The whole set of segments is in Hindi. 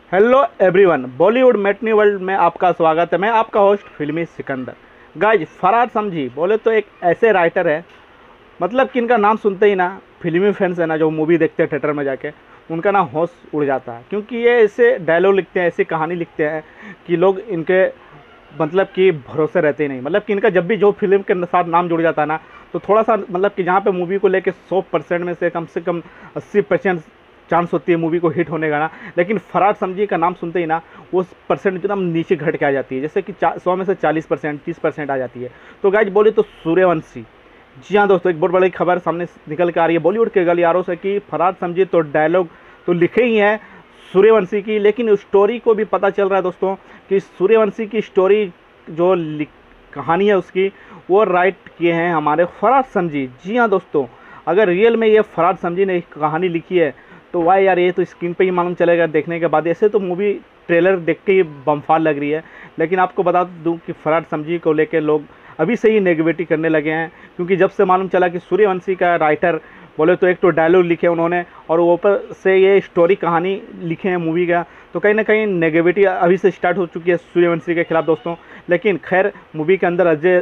Hello everyone, Bollywood matinee world में आपका स्वागत है। मैं आपका होस्ट फिल्मी सिकंदर। गाइज, फरहाद समजी बोले तो एक ऐसे राइटर है, मतलब कि इनका नाम सुनते ही ना फिल्मी फैंस है ना, जो मूवी देखते हैं थिएटर में जाके, उनका ना होश उड़ जाता है। क्योंकि ये ऐसे डायलॉग लिखते हैं, ऐसी कहानी लिखते हैं कि लोग इनके मतलब कि भरोसे रहते ही नहीं। मतलब कि इनका जब भी जो फिल्म के साथ नाम जुड़ जाता है ना, तो थोड़ा सा मतलब कि जहाँ पे मूवी को लेके 100% में से कम 80% चांस होती है मूवी को हिट होने का ना, लेकिन फरहाद समजी का नाम सुनते ही ना वो परसेंट एकदम नीचे घट के आ जाती है। जैसे कि 100 में से 40% 30% आ जाती है। तो गाइज बोले तो सूर्यवंशी, जी हाँ दोस्तों, एक बहुत बड़ी खबर सामने निकल के आ रही है बॉलीवुड के गलियारों से कि फरहाद समजी तो डायलॉग तो लिखे ही हैं सूर्यवंशी की, लेकिन स्टोरी को भी पता चल रहा है दोस्तों कि सूर्यवंशी की स्टोरी जो कहानी है उसकी वो राइट किए हैं हमारे फरहाद समजी। जी हाँ दोस्तों, अगर रियल में ये फरहाद समजी ने कहानी लिखी है तो वाह यार, ये तो स्क्रीन पे ही मालूम चलेगा देखने के बाद। ऐसे तो मूवी ट्रेलर देख के ही बमफाल लग रही है, लेकिन आपको बता दूं कि फरहाद समजी को लेकर लोग अभी से ही नेगेटिविटी करने लगे हैं। क्योंकि जब से मालूम चला कि सूर्यवंशी का राइटर बोले तो एक तो डायलॉग लिखे उन्होंने और ऊपर से ये स्टोरी कहानी लिखे हैं मूवी का, तो कहीं ना कहीं नेगेटिविटी अभी से स्टार्ट हो चुकी है सूर्यवंशी के खिलाफ दोस्तों। लेकिन खैर, मूवी के अंदर अजय,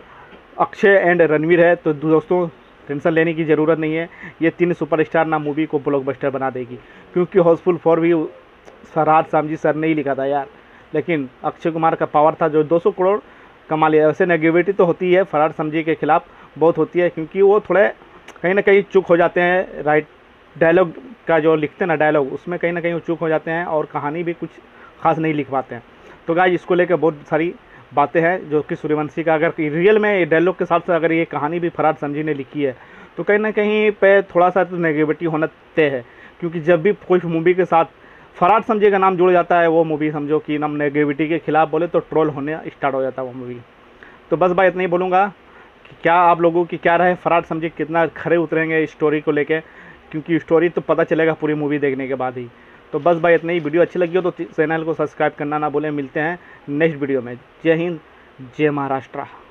अक्षय एंड रणवीर है, तो दोस्तों टेंशन लेने की ज़रूरत नहीं है। ये 3 सुपरस्टार ना मूवी को ब्लॉकबस्टर बना देगी। क्योंकि हाउसफुल 4 भी फरहाद समजी सर ने ही लिखा था यार, लेकिन अक्षय कुमार का पावर था जो 200 करोड़ कमा लिया। वैसे नेगेटिविटी तो होती है फरहाद समजी के खिलाफ, बहुत होती है, क्योंकि वो थोड़े कहीं ना कहीं चूक हो जाते हैं। राइट डायलॉग का जो लिखते हैं ना डायलॉग, उसमें कहीं ना कहीं वो चूक हो जाते हैं और कहानी भी कुछ खास नहीं लिख पाते हैं। तो गाइस, इसको लेकर बहुत सारी बातें हैं जो कि सूर्यवंशी का अगर रियल में डायलॉग के साथ साथ अगर ये कहानी भी फरहाद समजी ने लिखी है तो कहीं ना कहीं पे थोड़ा सा तो नेगेटिविटी होना तय है। क्योंकि जब भी कोई मूवी के साथ फरहाद समजी का नाम जुड़ जाता है, वो मूवी समझो कि नाम नेगेटिविटी के खिलाफ बोले तो ट्रोल होने स्टार्ट हो जाता है वो मूवी। तो बस भाई इतना ही बोलूँगा कि क्या आप लोगों की क्या राय, फरहाद समजी कितना खरे उतरेंगे इस स्टोरी को लेके, क्योंकि स्टोरी तो पता चलेगा पूरी मूवी देखने के बाद ही। तो बस भाई इतनी ही। वीडियो अच्छी लगी हो तो चैनल को सब्सक्राइब करना ना भूलें। मिलते हैं नेक्स्ट वीडियो में। जय हिंद, जय महाराष्ट्र।